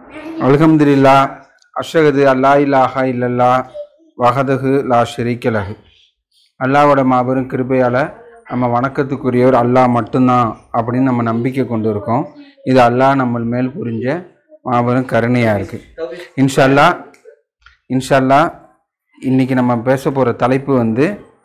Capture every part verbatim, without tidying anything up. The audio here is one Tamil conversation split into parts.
அல்ஹம்துலில்லாஹ் அஷ்ஹது அல்லா இலாஹா இல்லல்லாஹ் வஹதஹு லா ஷரீக்க லஹு. அல்லாஹ்வோட மாபெரும் கிருபையால் நம்ம வணக்கத்துக்குரியவர் அல்லாஹ் மட்டும்தான் அப்படின்னு நம்ம நம்பிக்கை கொண்டு இருக்கோம். இது அல்லாஹ் நம்ம மேல் புரிஞ்ச மாபெரும் கருணையாக இருக்குது. இன்ஷா அல்லாஹ் இன்ஷா அல்லாஹ் இன்றைக்கி நம்ம பேச போகிற தலைப்பு வந்து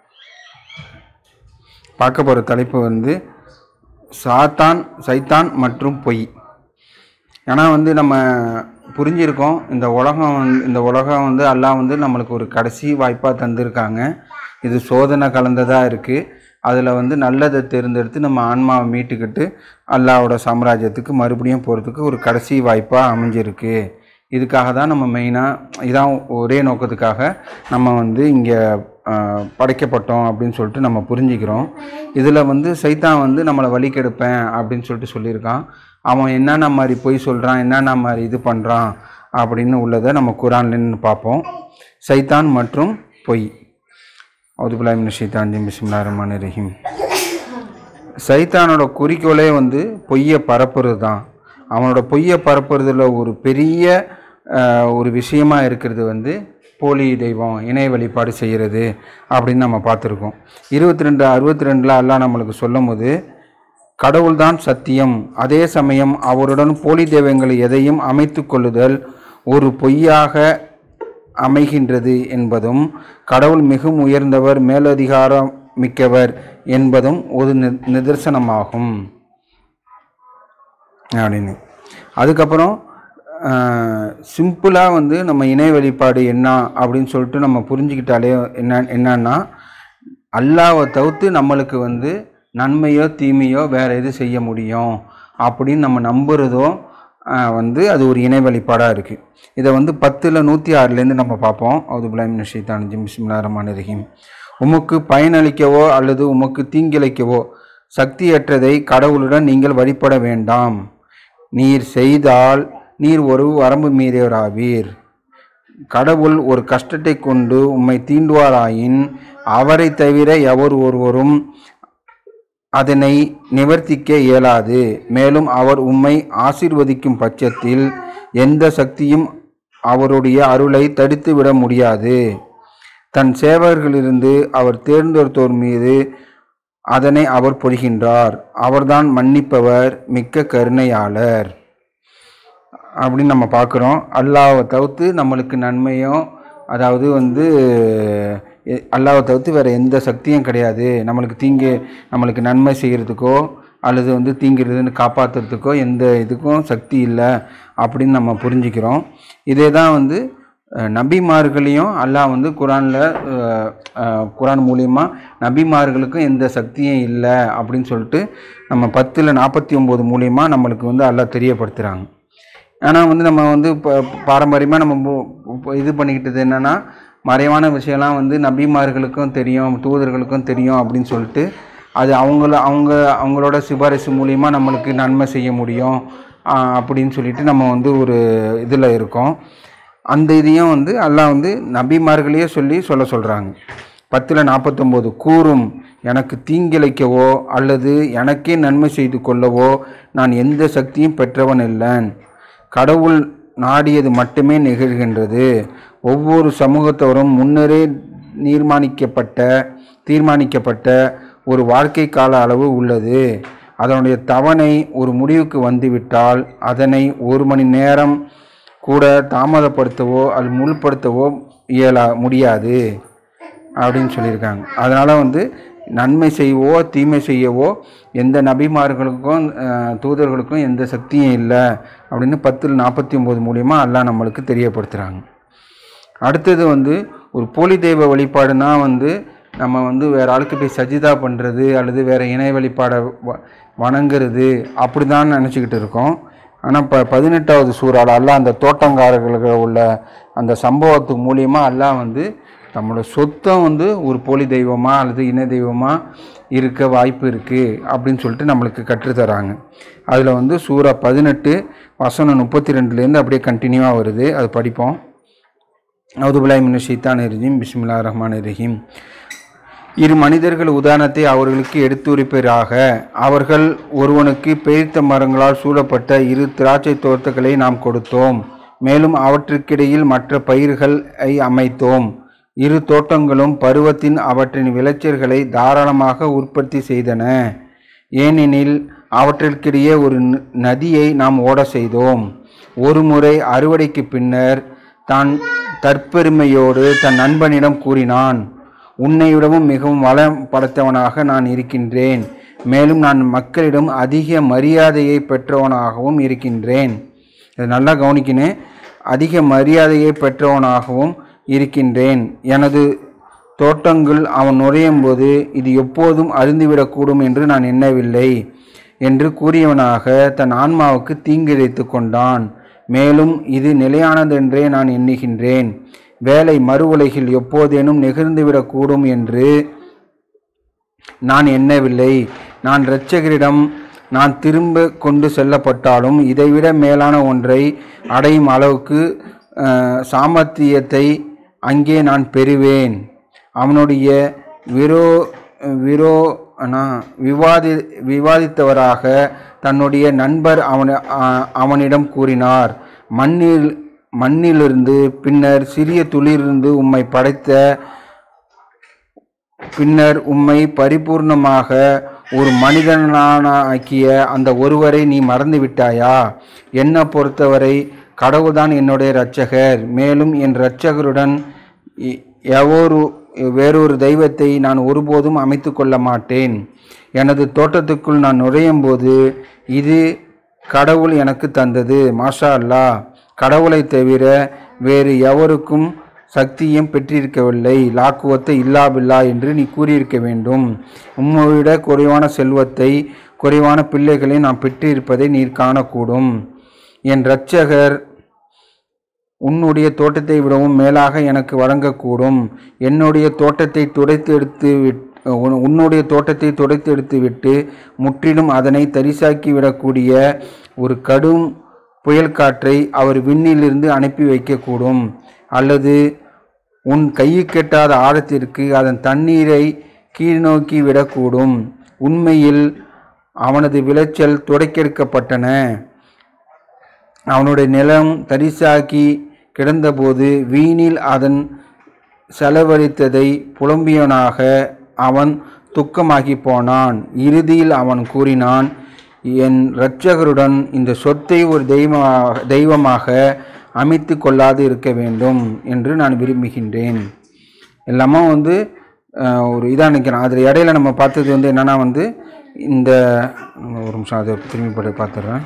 பார்க்க போகிற தலைப்பு வந்து சாத்தான் சைத்தான் மற்றும் பொய். ஏன்னா வந்து நம்ம புரிஞ்சிருக்கோம், இந்த உலகம் வந்து இந்த உலகம் வந்து அல்லாஹ் வந்து நம்மளுக்கு ஒரு கடைசி வாய்ப்பாக தந்திருக்காங்க. இது சோதனை கலந்ததாக இருக்குது. அதில் வந்து நல்லதை தேர்ந்தெடுத்து நம்ம ஆன்மாவை மீட்டுக்கிட்டு அல்லாஹ்வோட சாம்ராஜ்யத்துக்கு மறுபடியும் போகிறதுக்கு ஒரு கடைசி வாய்ப்பாக அமைஞ்சிருக்கு. இதுக்காக தான் நம்ம மெயினாக இதான் ஒரே நோக்கத்துக்காக நம்ம வந்து இங்கே படைக்கப்பட்டோம் அப்படின்னு சொல்லிட்டு நம்ம புரிஞ்சுக்கிறோம். இதில் வந்து சைத்தான் வந்து நம்மளை வழி கெடுப்பேன் அப்படின்னு சொல்லிட்டு சொல்லியிருக்கான். அவன் என்னென்ன மாதிரி பொய் சொல்கிறான், என்னென்ன மாதிரி இது பண்ணுறான் அப்படின்னு உள்ளதை நம்ம குரான்லன்னு பார்ப்போம். சைத்தான் மற்றும் பொய். அவுதுபில்லாஹி மினஷ் ஷைத்தானிர் ரஜீம். பிஸ்மில்லாஹிர் ரஹ்மானிர் ரஹீம். சைத்தானோட குறிக்கோளே வந்து பொய்யை பரப்புறது தான். அவனோட பொய்யை பரப்புறதுல ஒரு பெரிய ஒரு விஷயமா இருக்கிறது வந்து போலி தெய்வம், இணை வழிபாடு செய்கிறது அப்படின்னு நம்ம பார்த்துருக்கோம். இருபத்தி ரெண்டு அறுபத்தி ரெண்டில் அல்லாஹ் நம்மளுக்கு சொல்லும் போது, கடவுள்தான் சத்தியம், அதே சமயம் அவருடன் போலி தெய்வங்களை எதையும் அமைத்து கொள்ளுதல் ஒரு பொய்யாக அமைகின்றது என்பதும், கடவுள் மிகவும் உயர்ந்தவர், மேலதிகாரம் மிக்கவர் என்பதும் ஒரு நிதர்சனமாகும் அப்படின்னு. அதுக்கப்புறம் சிம்பிளாக வந்து நம்ம இணை வழிபாடு என்ன அப்படின்னு சொல்லிட்டு நம்ம புரிஞ்சுக்கிட்டாலே என்ன என்னன்னா அல்லாஹ்வை தவிர்த்து நம்மளுக்கு வந்து நன்மையோ தீமையோ வேறு எது செய்ய முடியும் அப்படின்னு நம்ம நம்புறதோ வந்து அது ஒரு இணை வழிபாடாக இருக்குது. இதை வந்து பத்தில் நூற்றி ஆறுலேருந்து நம்ம பார்ப்போம். அவுதுபில்லாஹி மினஷ் ஷைத்தானிர் ரஜீம். பிஸ்மில்லாஹிர் ரஹ்மானிர் ரஹீம். உமக்கு பயனளிக்கவோ அல்லது உமக்கு தீங்கிழைக்கவோ சக்தியற்றதை கடவுளுடன் நீங்கள் வழிபட வேண்டாம். நீர் செய்தால் நீர் ஒரு வரம்பு மீறியவராவீர். கடவுள் ஒரு கஷ்டத்தை கொண்டு உம்மை தீண்டுவாராயின் அவரை தவிர எவர் ஒருவரும் அதனை நிவர்த்திக்க இயலாது. மேலும் அவர் உம்மை ஆசீர்வதிக்கும் பட்சத்தில் எந்த சக்தியும் அவருடைய அருளை தடுத்து விட முடியாது. தன் சேவகர்களிலிருந்து அவர் தேர்ந்தெடுத்தோர் மீது அதனை அவர் பொழிகின்றார். அவர்தான் மன்னிப்பவர், மிக்க கருணையாளர் அப்படின்னு நம்ம பார்க்குறோம். அல்லாஹ்வை தவிர்த்து நம்மளுக்கு நன்மையும், அதாவது வந்து அல்லாஹ்வை தவிர்த்து வேறு எந்த சக்தியும் கிடையாது. நம்மளுக்கு தீங்கு நம்மளுக்கு நன்மை செய்கிறதுக்கோ அல்லது வந்து தீங்கிறதுன்னு காப்பாற்றுறதுக்கோ எந்த இதுக்கும் சக்தி இல்லை அப்படின்னு நம்ம புரிஞ்சுக்கிறோம். இதே தான் வந்து நபிமார்களையும் அல்லாஹ் வந்து குரானில் குரான் மூலிமா நபிமார்களுக்கும் எந்த சக்தியும் இல்லை அப்படின்னு சொல்லிட்டு நம்ம பத்தில் நாற்பத்தி ஒம்பது மூலிமா நம்மளுக்கு வந்து அல்லாஹ் தெரியப்படுத்துகிறாங்க. ஆனால் வந்து நம்ம வந்து இப்போ பாரம்பரியமாக நம்ம இது பண்ணிக்கிட்டது என்னென்னா, மறைவான விஷயம்லாம் வந்து நபிமார்களுக்கும் தெரியும், தூதர்களுக்கும் தெரியும் அப்படின்னு சொல்லிட்டு அது அவங்கள அவங்க அவங்களோட சிபாரிசு மூலிமா நம்மளுக்கு நன்மை செய்ய முடியும் அப்படின்னு சொல்லிட்டு நம்ம வந்து ஒரு இதில் இருக்கோம். அந்த இதையும் வந்து அல்லாஹ் வந்து நபிமார்களையே சொல்லி சொல்ல சொல்கிறாங்க. பத்தில் நாற்பத்தொம்போது கூறும், எனக்கு தீங்கிழைக்கவோ அல்லது எனக்கே நன்மை செய்து கொள்ளவோ நான் எந்த சக்தியும் பெற்றவன் இல்லைன். கடவுள் நாடியது மட்டுமே நிகழ்கின்றது. ஒவ்வொரு சமூகத்தவரும் முன்னரே தீர்மானிக்கப்பட்ட தீர்மானிக்கப்பட்ட ஒரு வாழ்க்கை கால அளவு உள்ளது. அதனுடைய தவணை ஒரு முடிவுக்கு வந்துவிட்டால் அதனை ஒரு மணி நேரம் கூட தாமதப்படுத்தவோ அல்லது முழுப்படுத்தவோ இயலா முடியாது அப்படின்னு சொல்லியிருக்காங்க. அதனால் வந்து நன்மை செய்யவோ தீமை செய்யவோ எந்த நபிமார்களுக்கும் தூதர்களுக்கும் எந்த சக்தியும் இல்லை அப்படின்னு பத்தில் நாற்பத்தி ஒம்பது மூலிமா அல்லாஹ் நம்மளுக்கு தெரியப்படுத்துகிறாங்க. அடுத்தது வந்து ஒரு போலி தெய்வ வழிபாடுனா வந்து நம்ம வந்து வேறு ஆளுக்கு போய் சஜிதா பண்ணுறது அல்லது வேறு இணை வழிபாடை வணங்குறது அப்படி தான் நினச்சிக்கிட்டு இருக்கோம். ஆனால் இப்போ பதினெட்டாவது சூறாவில் அல்லாஹ் அந்த தோட்டங்காரர்களுக்கு உள்ள அந்த சம்பவத்து மூலியமாக அல்லாஹ் வந்து நம்மளோட சொத்தை வந்து ஒரு போலி தெய்வமாக அல்லது இணை தெய்வமாக இருக்க வாய்ப்பு இருக்குது அப்படின்னு சொல்லிட்டு நம்மளுக்கு கற்றுத்தராங்க. அதில் வந்து சூறா பதினெட்டு வசனம் முப்பத்தி ரெண்டுலேருந்து அப்படியே கண்டினியூவாக வருது. அது படிப்போம். அவுதுபில்லாஹி மினஷ் ஷைத்தானிர் ரஜீம். பிஸ்மில்லாஹிர் ரஹ்மானிர் ரஹீம். இரு மனிதர்கள் உதாரணத்தை அவர்களுக்கு எடுத்துரைப்பீராக. அவர்கள் ஒருவனுக்கு பெய்த்த மரங்களால் சூழப்பட்ட இரு திராட்சை தோட்டங்களை நாம் கொடுத்தோம். மேலும் அவற்றுக்கிடையில் மற்ற பயிர்களை அமைத்தோம். இரு தோட்டங்களும் பருவத்தின் அவற்றின் விளைச்சல்களை தாராளமாக உற்பத்தி செய்தன. ஏனெனில் அவற்றிற்கிடையே ஒரு நதியை நாம் ஓட செய்தோம். ஒரு முறை அறுவடைக்கு பின்னர் தான் தற்பெருமையோடு தன் நண்பனிடம் கூறினான், உன்னைவிடவும் மிகவும் வளம் படைத்தவனாக நான் இருக்கின்றேன். மேலும் நான் மக்களிடம் அதிக மரியாதையை பெற்றவனாகவும் இருக்கின்றேன். இது நல்லா கவனிக்கணும். அதிக மரியாதையை பெற்றவனாகவும் இருக்கின்றேன். எனது தோட்டங்கள் அவன் நுழையும் போது இது எப்போதும் அழிந்துவிடக்கூடும் என்று நான் எண்ணவில்லை என்று கூறியவனாக தன் ஆன்மாவுக்கு தீங்கிழைத்து கொண்டான். மேலும் இது நிலையானதென்றே நான் எண்ணுகின்றேன். வேலை மறு உலகில் எப்போதேனும் நிகழ்ந்துவிடக்கூடும் என்று நான் எண்ணவில்லை. நான் இரட்சகரிடம் நான் திரும்ப கொண்டு செல்லப்பட்டாலும் இதைவிட மேலான ஒன்றை அடையும் அளவுக்கு சாமர்த்தியத்தை அங்கே நான் பெறுவேன். அவனுடைய விரோ விரோ விவாதி விவாதித்தவராக தன்னுடைய நண்பர் அவன அவனிடம் கூறினார், மண்ணில் மண்ணிலிருந்து பின்னர் சிறிய துளியிலிருந்து உம்மை படைத்த பின்னர் உம்மை பரிபூர்ணமாக ஒரு மனிதனாக்கிய அந்த ஒருவரை நீ மறந்து விட்டாயா? என்னை பொறுத்தவரை கடவுள்தான் என்னுடைய இரட்சகர். மேலும் என் இரட்சகருடன் எவ்வொரு வேறொரு தெய்வத்தை நான் ஒருபோதும் அமைத்து கொள்ள மாட்டேன். எனது தோட்டத்துக்குள் நான் நுழையும் போது இது கடவுள் எனக்கு தந்தது. மாஷா அல்லாஹ். கடவுளை தவிர வேறு எவருக்கும் சக்தியும் பெற்றிருக்கவில்லை. லாக்குவத்தை இல்லா பில்லா என்று நீ கூறியிருக்க வேண்டும். உம்மைவிட குறைவான செல்வத்தை குறைவான பிள்ளைகளை நான் பெற்றிருப்பதை நீர் காணக்கூடும். என் இரட்சகர் உன்னுடைய தோட்டத்தை விடவும் மேலாக எனக்கு வழங்கக்கூடும். என்னுடைய தோட்டத்தை துடைத்து எடுத்து உன்னுடைய தோட்டத்தை துடைத்து எடுத்து விட்டு முற்றிலும் அதனை தரிசாக்கி விடக்கூடிய ஒரு கடும் புயல் காற்றை அவர் விண்ணிலிருந்து அனுப்பி வைக்கக்கூடும். அல்லது உன் கையுக்கெட்டாத ஆழத்திற்கு அதன் தண்ணீரை கீழ்நோக்கி விடக்கூடும். உண்மையில் அவனது விளைச்சல் துடைக்கெடுக்கப்பட்டன. அவனுடைய நிலம் தரிசாக்கி கிடந்தபோது வீணில் அதன் செலவழித்ததை புலம்பியவனாக அவன் துக்கமாகி போனான். இறுதியில் அவன் கூறினான், என் இரட்சகருடன் இந்த சொத்தை ஒரு தெய்வமாக தெய்வமாக அமைத்து கொள்ளாது இருக்க வேண்டும் என்று நான் விரும்புகின்றேன். எல்லாமே வந்து ஒரு இதாக நிற்கிறேன். அதில் இடையில நம்ம பார்த்தது வந்து என்னென்னா வந்து இந்த ஒரு நிமிஷம் அதை திரும்பி படி பார்த்துட்றேன்.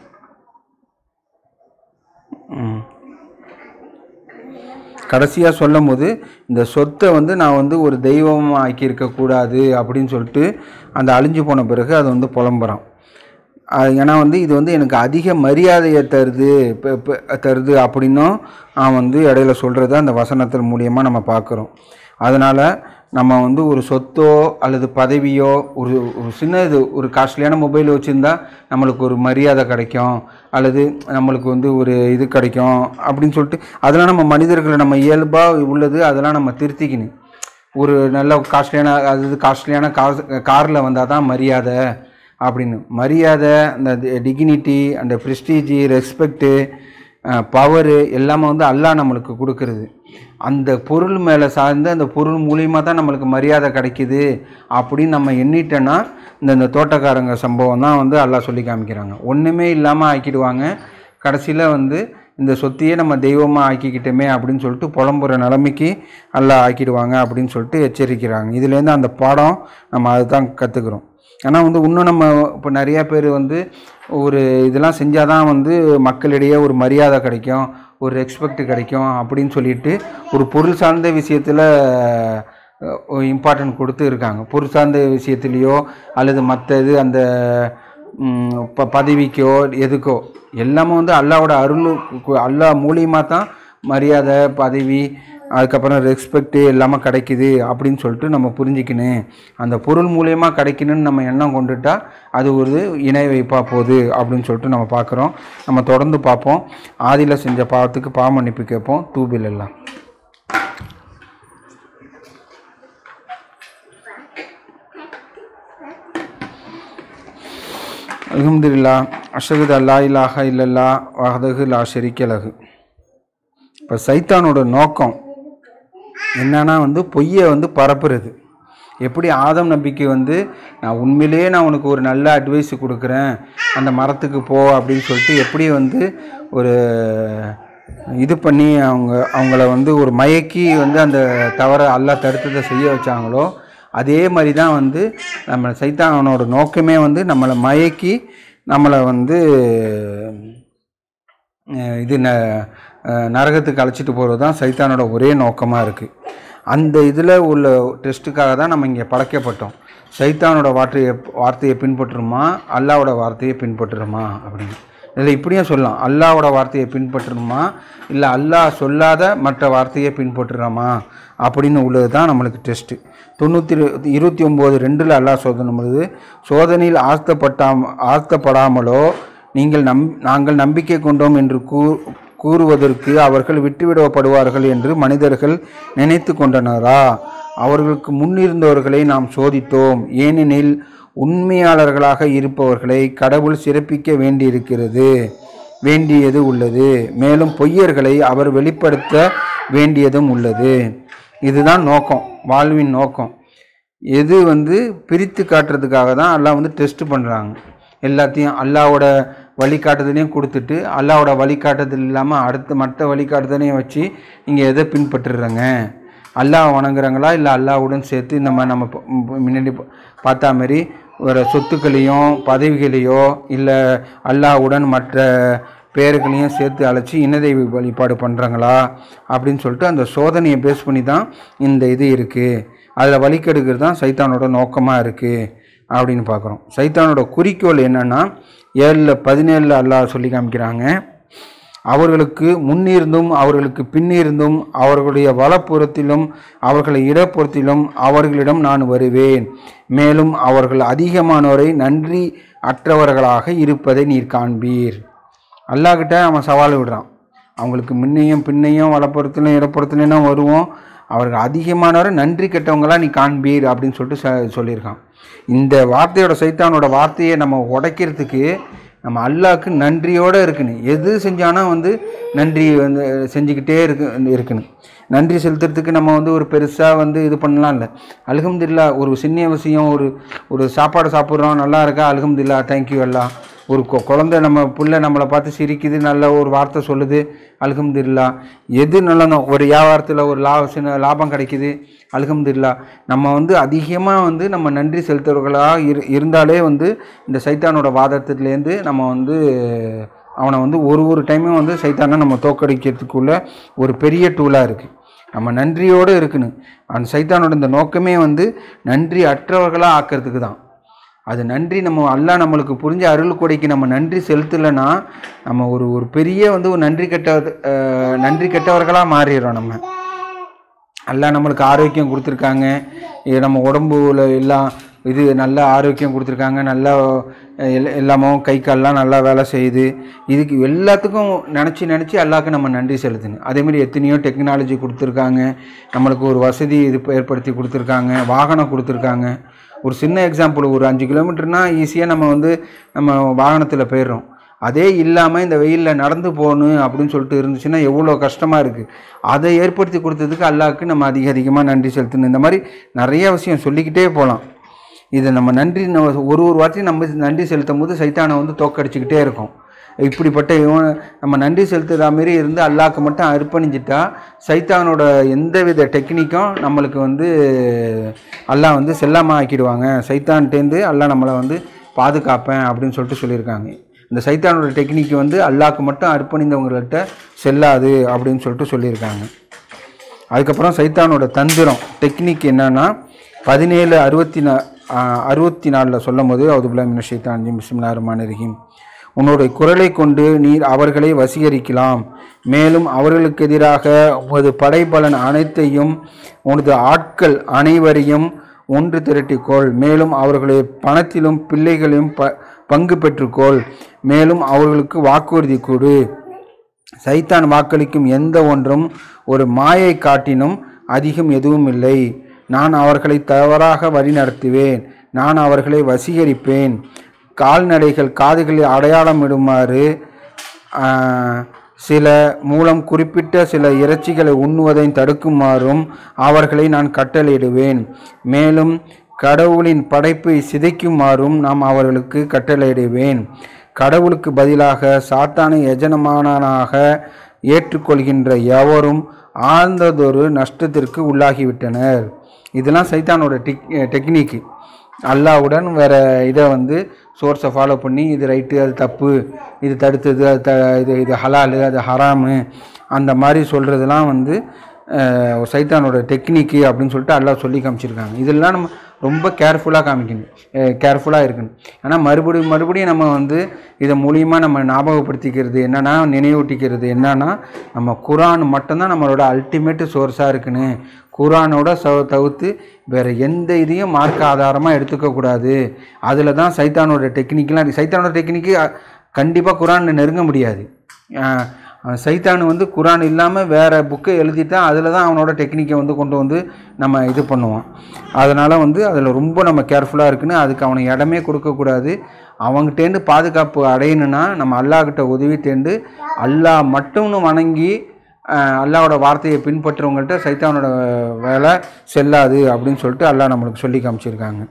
கடைசியாக சொல்லும் போது இந்த சொத்தை வந்து நான் வந்து ஒரு தெய்வமாக ஆக்கியிருக்கக்கூடாது அப்படின்னு சொல்லிட்டு அந்த அழிஞ்சு போன பிறகு அது வந்து புலம்புறான். ஏன்னா வந்து இது வந்து எனக்கு அதிக மரியாதையை தருது தருது அப்படின்னும் அவன் வந்து இடையில சொல்கிறத அந்த வசனத்தின் மூலியமாக நம்ம பார்க்குறோம். அதனால் நம்ம வந்து ஒரு சொத்தோ அல்லது பதவியோ ஒரு ஒரு சின்ன இது ஒரு காஸ்ட்லியான மொபைல் வச்சுருந்தா நம்மளுக்கு ஒரு மரியாதை கிடைக்கும், அல்லது நம்மளுக்கு வந்து ஒரு இது கிடைக்கும் அப்படின்னு சொல்லிட்டு அதெல்லாம் நம்ம மனிதர்களை நம்ம இயல்பாக உள்ளது அதெல்லாம் நம்ம திருத்திக்கணும். ஒரு நல்ல காஸ்ட்லியான அது காஸ்ட்லியான கார் காரில் வந்தால் தான் மரியாதை அப்படின்னு. மரியாதை, அந்த டிக்னிட்டி, அந்த ப்ரெஸ்டீஜி, ரெஸ்பெக்டு, பவரு எல்லாமே வந்து அல்லாஹ் நம்மளுக்கு கொடுக்கறது. அந்த பொருள் மேலே சார்ந்து அந்த பொருள் மூலியமாக தான் நம்மளுக்கு மரியாதை கிடைக்கிது அப்படின்னு நம்ம எண்ணிட்டோன்னா இந்த இந்த தோட்டக்காரங்க சம்பவம் தான் வந்து அல்லாஹ் சொல்லி காமிக்கிறாங்க. ஒன்றுமே இல்லாமல் ஆக்கிடுவாங்க. கடைசியில் வந்து இந்த சொத்தையே நம்ம தெய்வமாக ஆக்கிக்கிட்டோமே அப்படின்னு சொல்லிட்டு புலம்புற நிலைமைக்கு அல்லாஹ் ஆக்கிடுவாங்க அப்படின்னு சொல்லிட்டு எச்சரிக்கிறாங்க. இதுலேருந்து அந்த பாடம் நம்ம அதை தான் கற்றுக்குறோம். ஆனால் வந்து இன்னும் நம்ம இப்போ நிறையா பேர் வந்து ஒரு இதெல்லாம் செஞ்சால் தான் வந்து மக்களிடையே ஒரு மரியாதை கிடைக்கும், ஒரு ரெஸ்பெக்ட் கிடைக்கும் அப்படின்னு சொல்லிட்டு ஒரு பொருள் சார்ந்த விஷயத்தில் இம்பார்ட்டன்ட் கொடுத்து இருக்காங்க. பொருள் சார்ந்த விஷயத்துலேயோ அல்லது மற்ற இது அந்த ப பதவிக்கோ எதுக்கோ எல்லாமே வந்து அல்லாவோட அருள் அல்லாஹ் மூலியமாக தான் மரியாதை, பதவி, அதுக்கப்புறம் ரெஸ்பெக்டு எல்லாமே கிடைக்குது அப்படின்னு சொல்லிட்டு நம்ம புரிஞ்சிக்கணும். அந்த பொருள் மூலியமாக கிடைக்கணும்னு நம்ம எண்ணம் கொண்டுட்டா அது ஒரு இணை வைப்பாக போகுது அப்படின்னு சொல்லிட்டு நம்ம பார்க்குறோம். நம்ம தொடர்ந்து பார்ப்போம். ஆதியில் செஞ்ச பாவத்துக்கு பாவ மன்னிப்பு கேட்போம். தூபில் எல்லாம் அல்ஹம்துலில்லாஹ் அஷ்ஹது அல்லா இலாஹ இல்லல்லாஹ் வஹ்தஹு லா ஷரீக்க லஹு. இப்போ சைத்தானோட நோக்கம் என்னன்னா வந்து பொய்யை வந்து பரப்புறது. எப்படி ஆதம் நபிக்கு வந்து நான் உண்மையிலேயே நான் உனக்கு ஒரு நல்ல அட்வைஸ் கொடுக்குறேன், அந்த மரத்துக்கு போ அப்படின்னு சொல்லிட்டு எப்படி வந்து ஒரு இது பண்ணி அவங்க அவங்கள வந்து ஒரு மயக்கி வந்து அந்த தவறை அல்லாஹ் தடுத்ததை செய்ய வச்சாங்களோ, அதே மாதிரி தான் வந்து நம்ம சைத்தானோட நோக்கமே வந்து நம்மளை மயக்கி நம்மளை வந்து இது ந நரகத்துக்கு அழைச்சிட்டு போகிறது தான் சைத்தானோட ஒரே நோக்கமாக இருக்குது. அந்த இதில் உள்ள டெஸ்ட்டுக்காக தான் நம்ம இங்கே படைக்கப்பட்டோம். சைத்தானோட வார்த்தையை வார்த்தையை பின்பற்றுமா, அல்லாவோட வார்த்தையை பின்பற்றுமா அப்படின்னு. இதில் இப்படியும் சொல்லலாம், அல்லாவோட வார்த்தையை பின்பற்றணுமா இல்லை அல்லாஹ் சொல்லாத மற்ற வார்த்தையை பின்பற்றுறோமா அப்படின்னு உள்ளது தான் நம்மளுக்கு டெஸ்ட்டு. தொண்ணூற்றி இருபத்தி ஒம்பது ரெண்டில் அல்லாஹ் சோதனை பொழுது, சோதனையில் ஆழ்த்தப்பட்டாம ஆழ்த்தப்படாமலோ நீங்கள் நம் நாங்கள் நம்பிக்கை கொண்டோம் என்று கூ கூறுவதற்கு அவர்கள் விட்டுவிடப்படுவார்கள் என்று மனிதர்கள் நினைத்து கொண்டனரா? அவர்களுக்கு முன்னிருந்தவர்களை நாம் சோதித்தோம், ஏனெனில் உண்மையாளர்களாக இருப்பவர்களை கடவுள் சிறப்பிக்க வேண்டியிருக்கிறது வேண்டியது உள்ளது, மேலும் பொய்யர்களை அவர் வெளிப்படுத்த வேண்டியதும் உள்ளது. இதுதான் நோக்கம், வாழ்வின் நோக்கம். எது வந்து பிரித்து காட்டுறதுக்காக தான் அல்லாஹ் வந்து டெஸ்ட் பண்ணுறாங்க. எல்லாத்தையும் அல்லாவோட வழிகாட்டுதலையும் கொடுத்துட்டு அல்லாவோட வழிகாட்டுதல் இல்லாமல் அடுத்த மற்ற வழிகாட்டுதலையும் வச்சு நீங்கள் எதை பின்பற்றுறங்க, அல்லாஹ் வணங்குறாங்களா இல்லை அல்லாவுடன் சேர்த்து இந்த மாதிரி நம்ம முன்னாடி பார்த்தா மாதிரி ஒரு சொத்துக்களையும் பதவிகளையோ இல்லை அல்லாவுடன் மற்ற பேர்களையும் சேர்த்து அழைச்சி இனதெய்வ வழிபாடு பண்ணுறாங்களா அப்படின்னு சொல்லிட்டு அந்த சோதனையை பேஸ் பண்ணி தான் இந்த இது இருக்குது. அதில் வழிகெடுக்கிறது தான் சைத்தானோட நோக்கமாக இருக்குது அப்படின்னு பார்க்குறோம். சைத்தானோட குறிக்கோள் என்னென்னா ஏழில் பதினேழில் அல்லாஹ் சொல்லி காமிக்கிறாங்க, அவர்களுக்கு முன்னிருந்தும் அவர்களுக்கு பின்னிருந்தும் அவர்களுடைய வலப்புறத்திலும் அவர்களை இடப்புறத்திலும் அவர்களிடம் நான் வருவேன், மேலும் அவர்கள் அதிகமானோரை நன்றி அற்றவர்களாக இருப்பதை நீர் காண்பீர். அல்லாஹ்கிட்ட அவன் சவால் விடுறான், அவங்களுக்கு முன்னையும் பின்னையும் வலப்புறத்திலும் இடப்புறத்துலையும் வருவோம், அவர்கள் அதிகமானவரை நன்றி கெட்டவங்களாம் நீ காண்பீர் அப்படின்னு சொல்லிட்டு ச சொல்லியிருக்கான். இந்த வார்த்தையோட சைத்தானோட வார்த்தையை நம்ம உடைக்கிறதுக்கு நம்ம அல்லாஹ்க்கு நன்றியோடு இருக்குன்னு, எது செஞ்சானா வந்து நன்றி வந்து செஞ்சுக்கிட்டே இருக்கு இருக்குன்னு நன்றி செலுத்துறதுக்கு நம்ம வந்து ஒரு பெருசாக வந்து இது பண்ணலாம் இல்லை. அல்ஹம்துலில்லாஹ் ஒரு சின்ன விஷயம், ஒரு ஒரு சாப்பாடு சாப்பிட்றோம் நல்லா இருக்கா, அல்ஹம்துலில்லாஹ் தேங்க்யூ அல்லாஹ். ஒரு குழந்தை நம்ம பிள்ளை நம்மளை பார்த்து சிரிக்குது, நல்ல ஒரு வார்த்தை சொல்லுது, அல்ஹம்துலில்லாஹ். எது நல்லதோ ஒரு வியாபாரத்தில் ஒரு லா சின்ன லாபம் கிடைக்குது, அல்ஹம்துலில்லாஹ். நம்ம வந்து அதிகமாக வந்து நம்ம நன்றி செலுத்துறவர்களாக இரு இருந்தாலே வந்து இந்த சைத்தானோட வாதத்துலேருந்து நம்ம வந்து அவனை வந்து ஒரு ஒரு டைமும் வந்து சைத்தானை நம்ம தோக்கடிக்கிறதுக்குள்ள ஒரு பெரிய டூலாக இருக்குது. நம்ம நன்றியோடு இருக்கணும். அந்த சைத்தானோட இந்த நோக்கமே வந்து நன்றி அற்றவர்களாக ஆக்கிறதுக்கு தான். அது நன்றி நம்ம அல்லாஹ் நம்மளுக்கு புரிஞ்ச அருள் கொடைக்கு நம்ம நன்றி செலுத்தலைன்னா நம்ம ஒரு ஒரு பெரிய வந்து ஒரு நன்றி கெட்ட நன்றி கெட்டவர்களாக மாறிடுறோம். நம்ம அல்லாஹ் நம்மளுக்கு ஆரோக்கியம் கொடுத்துருக்காங்க, நம்ம உடம்புல எல்லாம் இது நல்ல ஆரோக்கியம் கொடுத்துருக்காங்க, நல்லா எல்லாமும் கை கால்லாம் நல்லா வேலை செய்யுது, இதுக்கு எல்லாத்துக்கும் நினச்சி நினச்சி அல்லாஹ்க்கு நம்ம நன்றி செலுத்தணும். அதேமாதிரி எத்தனையோ டெக்னாலஜி கொடுத்துருக்காங்க, நம்மளுக்கு ஒரு வசதி இது ஏற்படுத்தி கொடுத்துருக்காங்க, வாகனம் கொடுத்துருக்காங்க. ஒரு சின்ன எக்ஸாம்பிள், ஒரு அஞ்சு கிலோமீட்டர்னால் ஈஸியாக நம்ம வந்து நம்ம வாகனத்தில் போயிடுறோம். அதே இல்லாமல் இந்த வெயிலில் நடந்து போகணும் அப்படின்னு சொல்லிட்டு இருந்துச்சுன்னா எவ்வளோ கஷ்டமாக இருக்குது. அதை ஏற்படுத்தி கொடுத்ததுக்கு அல்லாஹ்க்கு நம்ம அதிக அதிகமாக நன்றி செலுத்தணும். இந்த மாதிரி நிறைய விஷயம் சொல்லிக்கிட்டே போகலாம். இதை நம்ம நன்றி ஒரு ஒரு வார்த்தையும் நம்ம நன்றி செலுத்தும் போது சைத்தானை வந்து தோக்கடிச்சிக்கிட்டே இருக்கும். இப்படிப்பட்ட இவன் நம்ம நன்றி செலுத்துகிற மாரி இருந்து அல்லாஹ்க்கு மட்டும் அர்ப்பணிச்சிட்டா சைத்தானோட எந்தவித டெக்னிக்கும் நம்மளுக்கு வந்து அல்லாஹ் வந்து செல்லாமல் ஆக்கிடுவாங்க. சைத்தான்ட்டேருந்து அல்லாஹ் நம்மளை வந்து பாதுகாப்பேன் அப்படின்னு சொல்லிட்டு சொல்லியிருக்காங்க. இந்த சைத்தானோட டெக்னிக்கு வந்து அல்லாஹ்க்கு மட்டும் அர்ப்பணிந்தவங்கள்ட்ட செல்லாது அப்படின்னு சொல்லிட்டு சொல்லியிருக்காங்க. அதுக்கப்புறம் சைத்தானோட தந்திரம் டெக்னிக் என்னன்னா பதினேழு அறுபத்தி நா அறுபத்தி நாலில் சொல்லும் போது அவுதுபில்லாஹி மினஷ் ஷைத்தானிர் ரஜீம் பிஸ்மில்லாஹிர் ரஹ்மானிர் ரஹீம், உன்னுடைய குரலை கொண்டு நீர் அவர்களை வசீகரிக்கலாம், மேலும் அவர்களுக்கு எதிராக உனது படைபலன் அனைத்தையும் உனது ஆட்கள் அனைவரையும் ஒன்று திரட்டிக்கொள், மேலும் அவர்களுடைய பணத்திலும் பிள்ளைகளையும் ப பங்கு பெற்றுக்கொள், மேலும் அவர்களுக்கு வாக்குறுதி கொடு. சைத்தான் வாக்களிக்கும் எந்த ஒன்றும் ஒரு மாயை காட்டினும் அதிகம் எதுவும் இல்லை. நான் அவர்களை தவறாக வழி நடத்துவேன், நான் அவர்களை வசீகரிப்பேன், கால்நடைகள் காதுகளில் அடையாளமிடுமாறு சில மூலம் குறிப்பிட்ட சில இறைச்சிகளை உண்ணுவதை தடுக்குமாறும் அவர்களை நான் கட்டளையிடுவேன். மேலும் கடவுளின் படைப்பை சிதைக்குமாறும் நாம் அவர்களுக்கு கட்டளையிடுவேன். கடவுளுக்கு பதிலாக சாத்தானை எஜமானனாக ஏற்றுக்கொள்கின்ற எவரும் ஆழ்ந்ததொரு நஷ்டத்திற்கு உள்ளாகிவிட்டனர். இதெல்லாம் சைத்தானோட டெக் டெக்னிக்கு. அல்லாவுடன் வேறு இதை வந்து சோர்ஸை ஃபாலோ பண்ணி இது ரைட்டு, அது தப்பு, இது தடுத்தது, அது த இது இது ஹலாலு, அது ஹராமு, அந்த மாதிரி சொல்கிறதுலாம் வந்து சைத்தானோட டெக்னிக்கு அப்படின்னு சொல்லிட்டு அல்லாஹ் சொல்லி காமிச்சிருக்காங்க. இதெல்லாம் நம்ம ரொம்ப கேர்ஃபுல்லாக காமிக்கணும், கேர்ஃபுல்லாக இருக்கணும். ஆனால் மறுபடியும் மறுபடியும் நம்ம வந்து இதை மூலியமாக நம்ம ஞாபகப்படுத்திக்கிறது என்னென்னா, நினைவூட்டிக்கிறது என்னன்னா, நம்ம குரான் மட்டும்தான் நம்மளோட அல்டிமேட்டு சோர்ஸாக இருக்குன்னு, குரானோட ச தவிர்த்து வேறு எந்த இதையும் மார்க்க ஆதாரமாக எடுத்துக்கக்கூடாது. அதில் தான் சைத்தானோட டெக்னிக்கெலாம், சைத்தானோட டெக்னிக்கு கண்டிப்பாக குரானில் நெருங்க முடியாது. சைத்தான் வந்து குரான் இல்லாமல் வேறு புக்கை எழுதிட்டா அதில் தான் அவனோட டெக்னிக்கை வந்து கொண்டு வந்து நம்ம இது பண்ணுவோம். அதனால் வந்து அதில் ரொம்ப நம்ம கேர்ஃபுல்லாக இருக்குன்னு, அதுக்கு அவனை இடமே கொடுக்கக்கூடாது. அவங்ககிட்டேருந்து பாதுகாப்பு அடையணுன்னா நம்ம அல்லாஹ்கிட்ட உதவி தேர்ந்து அல்லாஹ் மட்டும்னு வணங்கி அல்லாஹோட வார்த்தையை பின்பற்றுறவங்கள்ட்ட சைத்தானோட வேலை செல்லாது அப்படின்னு சொல்லிட்டு அல்லாஹ் நம்மளுக்கு சொல்லி காமிச்சிருக்காங்க.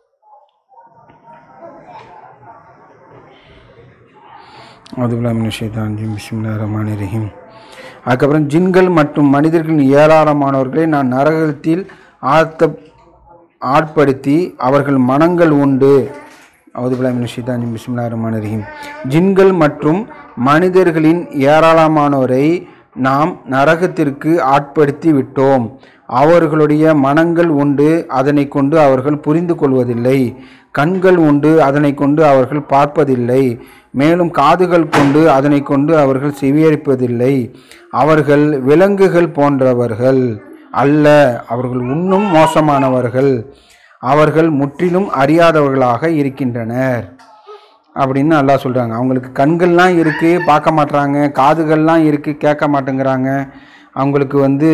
பிஸ்மில்லாஹிர்ரஹ்மானிர்ரஹீம். அதுக்கப்புறம் ஜின்கள் மற்றும் மனிதர்களின் ஏராளமானவர்களை நான் நரகத்தில் ஆழ்த்த ஆட்படுத்தி அவர்கள் மனங்கள் உண்டு. பிஸ்மில்லாஹிர்ரஹ்மானிர்ரஹீம். ஜின்கள் மற்றும் மனிதர்களின் ஏராளமானோரை நாம் நரகத்திற்கு ஆட்படுத்தி விட்டோம். அவர்களுடைய மனங்கள் உண்டு, அதனை கொண்டு அவர்கள் புரிந்து கொள்வதில்லை. கண்கள் உண்டு, அதனை கொண்டு அவர்கள் பார்ப்பதில்லை. மேலும் காதுகள் கொண்டு அதனை கொண்டு அவர்கள் செவியேற்பதில்லை. அவர்கள் விலங்குகள் போன்றவர்கள் அல்ல, அவர்கள் இன்னும் மோசமானவர்கள். அவர்கள் முற்றிலும் அறியாதவர்களாக இருக்கின்றனர் அப்படின்னு அல்லாஹ் சொல்கிறாங்க. அவங்களுக்கு கண்கள்லாம் இருக்குது, பார்க்க மாட்டுறாங்க. காதுகள்லாம் இருக்குது, கேட்க மாட்டேங்கிறாங்க. அவங்களுக்கு வந்து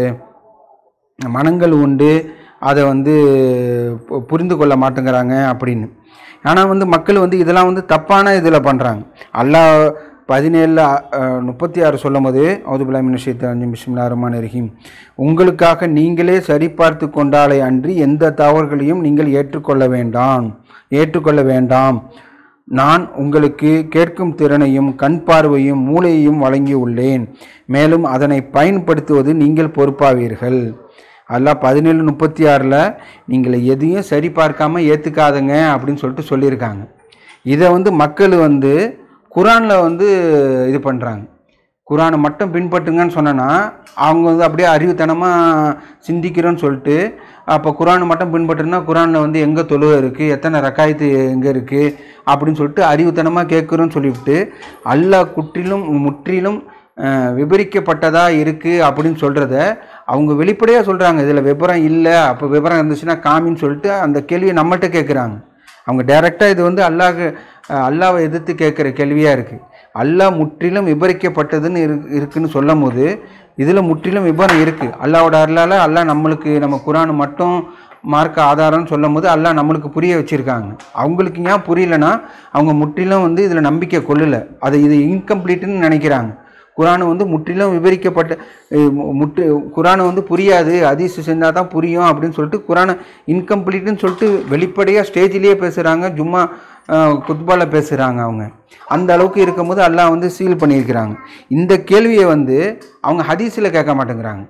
மனங்கள் உண்டு, அதை வந்து புரிந்து கொள்ள மாட்டேங்கிறாங்க அப்படின்னு. ஆனால் வந்து மக்கள் வந்து இதெல்லாம் வந்து தப்பான இதில் பண்ணுறாங்க. அல்லாஹ் பதினேழில் முப்பத்தி ஆறு சொல்லும் போது அவுதுபில்லாஹி மினஷ் ஷைத்தானிர் பிஸ்மில்லாஹிர்ரஹ்மானிர்ரஹீம். உங்களுக்காக நீங்களே சரிபார்த்து கொண்டாலே அன்றி எந்த தவறுகளையும் நீங்கள் ஏற்றுக்கொள்ள வேண்டாம் ஏற்றுக்கொள்ள வேண்டாம் நான் உங்களுக்கு கேட்கும் திறனையும் கண் பார்வையும் மூளையையும் வழங்கியுள்ளேன். மேலும் அதனை பயன்படுத்துவது நீங்கள் பொறுப்பாவீர்கள். அல்லாஹ் பதினேழு முப்பத்தி ஆறில் நீங்கள் எதையும் சரி பார்க்காம ஏற்றுக்காதுங்க அப்படின்னு சொல்லிட்டு சொல்லியிருக்காங்க. இதை வந்து மக்கள் வந்து குரானில் வந்து இது பண்ணுறாங்க. குரானை மட்டும் பின்பற்றுங்கன்னு சொன்னேன்னா அவங்க வந்து அப்படியே அறிவுத்தனமாக சிந்திக்கிறோன்னு சொல்லிட்டு, அப்போ குரானை மட்டும் பின்பற்றுனா குரானில் வந்து எங்கே தொழுகை இருக்குது, எத்தனை ரக்காயத்து எங்கே இருக்குது அப்படின்னு சொல்லிட்டு அறிவுத்தனமாக கேட்குறோன்னு சொல்லிவிட்டு அல்லாஹ் குற்றிலும் முற்றிலும் விபரிக்கப்பட்டதாக இருக்குது அப்படின்னு சொல்கிறத அவங்க வெளிப்படையாக சொல்கிறாங்க. இதில் விபரம் இல்லை, அப்போ விபரம் இருந்துச்சுன்னா காமின்னு சொல்லிட்டு அந்த கேள்வியை நம்மகிட்ட கேட்குறாங்க. அவங்க டைரெக்டாக இது வந்து அல்லாஹ் அல்லாவை எதிர்த்து கேட்குற கேள்வியாக இருக்குது. அல்லாஹ் முற்றிலும் விபரிக்கப்பட்டதுன்னு இரு இருக்குன்னு சொல்லும் போது இதில் முற்றிலும் விபரம் இருக்குது. அல்லாவோட அருளால் அல்லாஹ் நம்மளுக்கு நம்ம குரான் மட்டும் மார்க்க ஆதாரம்னு சொல்லும் போது அல்லாஹ் நம்மளுக்கு புரிய வச்சுருக்காங்க. அவங்களுக்கு ஏன் புரியலைன்னா அவங்க முற்றிலும் வந்து இதில் நம்பிக்கை கொள்ளலை, அது இது இன்கம்ப்ளீட்டுன்னு நினைக்கிறாங்க. குரான் வந்து முற்றிலும் விவரிக்கப்பட்ட முற்று குரானை வந்து புரியாது, ஹதீஸ் செஞ்சால் தான் புரியும் அப்படின்னு சொல்லிட்டு குரானை இன்கம்ப்ளீட்டுன்னு சொல்லிட்டு வெளிப்படையாக ஸ்டேஜ்லேயே பேசுகிறாங்க, ஜும்மா குத்பாவில் பேசுகிறாங்க. அவங்க அந்த அளவுக்கு இருக்கும்போது அல்லாஹ் வந்து சீல் பண்ணியிருக்கிறாங்க. இந்த கேள்வியை வந்து அவங்க ஹதீஸில் கேட்க மாட்டேங்கிறாங்க.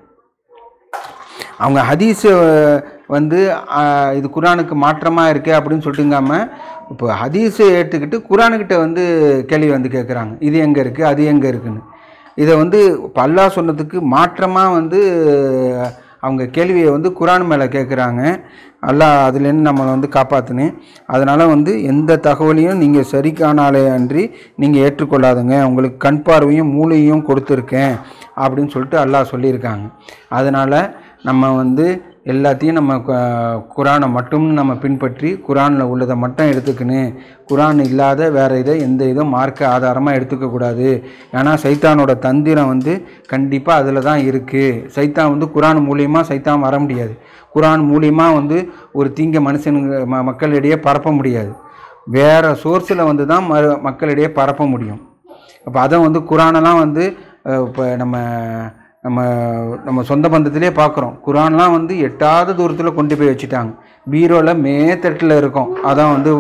அவங்க ஹதீஸை வந்து இது குரானுக்கு மாற்றமாக இருக்குது அப்படின்னு சொல்லிட்டுங்காம இப்போ ஹதீஸை ஏற்றுக்கிட்டு குரானுக்கிட்ட வந்து கேள்வி வந்து கேட்குறாங்க, இது எங்கே இருக்குது அது எங்கே இருக்குன்னு. இதை வந்து இப்போ அல்லாஹ் சொன்னதுக்கு மாற்றமாக வந்து அவங்க கேள்வியை வந்து குரான் மேலே கேட்குறாங்க. அல்லாஹ் அதுலேருந்து நம்மளை வந்து காப்பாற்றுன்னு. அதனால் வந்து எந்த தகவலையும் நீங்கள் சரி காணாலே அன்றி நீங்கள் ஏற்றுக்கொள்ளாதுங்க, உங்களுக்கு கண் பார்வையும் மூளையும் கொடுத்துருக்கேன் அப்படின்னு சொல்லிட்டு அல்லாஹ் சொல்லியிருக்காங்க. அதனால் நம்ம வந்து எல்லாத்தையும் நம்ம குரானை மட்டும் நம்ம பின்பற்றி குரானில் உள்ளதை மட்டும் எடுத்துக்கின்னு குரான் இல்லாத வேறு இதை எந்த இதுவும் மார்க்க ஆதாரமாக எடுத்துக்கக்கூடாது. ஏன்னா சைத்தானோட தந்திரம் வந்து கண்டிப்பாக அதில் தான் இருக்குது. சைத்தான் வந்து குரான் மூலியமாக சைத்தான் வர முடியாது. குரான் மூலியமாக வந்து ஒரு தீங்க மனுஷனுங்க ம மக்களிடையே பரப்ப முடியாது. வேறு சோர்ஸில் வந்து தான் ம மக்களிடையே பரப்ப முடியும். அப்போ அதை வந்து குரானெல்லாம் வந்து இப்போ நம்ம நம்ம நம்ம சொந்த பந்தத்திலே பார்க்குறோம். குரான்லாம் வந்து எட்டாவது தூரத்தில் கொண்டு போய் வச்சுட்டாங்க. பீரோவில் மேத்தட்டில் இருக்கும். அதான் வந்து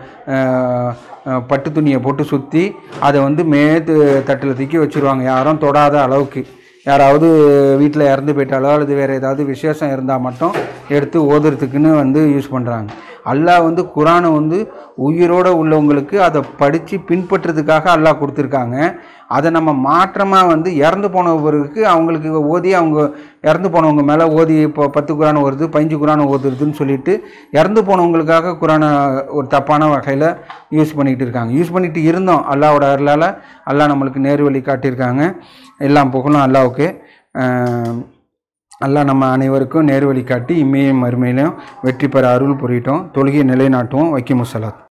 பட்டு துணியை போட்டு சுற்றி அதை வந்து மேத்து தட்டில் தூக்கி வச்சுருவாங்க, யாரும் தொடாத அளவுக்கு. யாராவது வீட்டில் இறந்து போயிட்டாலோ அல்லது வேறு ஏதாவது விசேஷம் இருந்தால் மட்டும் எடுத்து ஓதுறதுக்குன்னு வந்து யூஸ் பண்ணுறாங்க. அல்லாஹ் வந்து குரானை வந்து உயிரோடு உள்ளவங்களுக்கு அதை படித்து பின்பற்றுறதுக்காக அல்லாஹ் கொடுத்துருக்காங்க. அதை நம்ம மாற்றமாக வந்து இறந்து போனவருக்கு அவங்களுக்கு ஓதி அவங்க இறந்து போனவங்க மேலே ஓதி இப்போ பத்து குரான் வருது பதினஞ்சு குரான் ஓதுறதுன்னு சொல்லிட்டு இறந்து போனவங்களுக்காக குரானை ஒரு தப்பான வகையில் யூஸ் பண்ணிக்கிட்டு இருக்காங்க. யூஸ் பண்ணிகிட்டு இருந்தோம். அல்லாஹ்வோட அருளால் அல்லாஹ் நம்மளுக்கு நேர் வழி காட்டியிருக்காங்க. எல்லாம் புகழும் அல்லாஹ்வுக்கு. அல்லாஹ் நம்ம அனைவருக்கும் நேர் வழி காட்டி இம்மையும் மறுமையிலும் வெற்றி பெற அருள் புரியட்டும். தொழுகை நிலைநாட்டுவோம். வக்கீமுஸ்ஸலாத்.